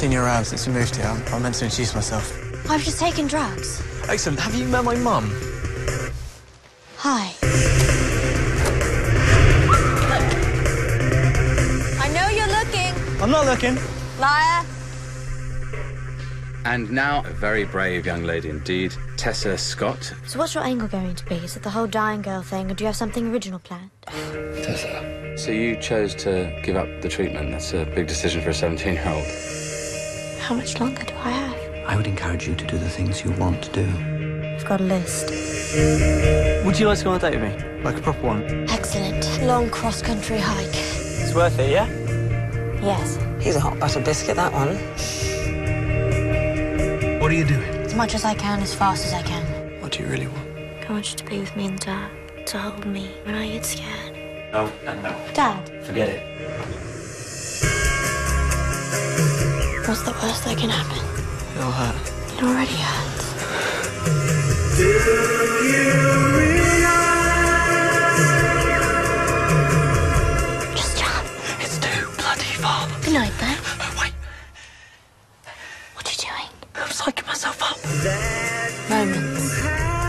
seen you around since we moved here. I meant to introduce myself. I've just taken drugs. Excellent. Have you met my mum? Hi. I know you're looking. I'm not looking. Liar. And now, a very brave young lady indeed, Tessa Scott. So what's your angle going to be? Is it the whole dying girl thing, or do you have something original planned? Tessa. So you chose to give up the treatment. That's a big decision for a 17-year-old. How much longer do I have? I would encourage you to do the things you want to do. I've got a list. Would you like to go on a date with me? Like a proper one? Excellent. Long cross-country hike. It's worth it, yeah? Yes. He's a hot butter biscuit, that one. What are you doing? As much as I can, as fast as I can. What do you really want? I want you to be with me and Dad, to hold me when I get scared. No and no. Dad. Forget it. What's the worst that can happen? It'll hurt. It already hurts. Just jump. It's too bloody far. Good night, then. Oh, wait. What are you doing? I'm psyching myself up. Moments.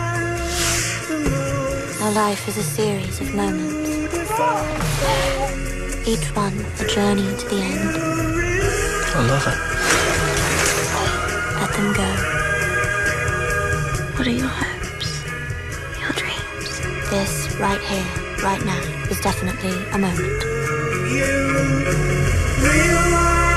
Our life is a series of moments. Each one a journey to the end. I love it. Let them go. What are your hopes? Your dreams? This, right here, right now, is definitely a moment. You realize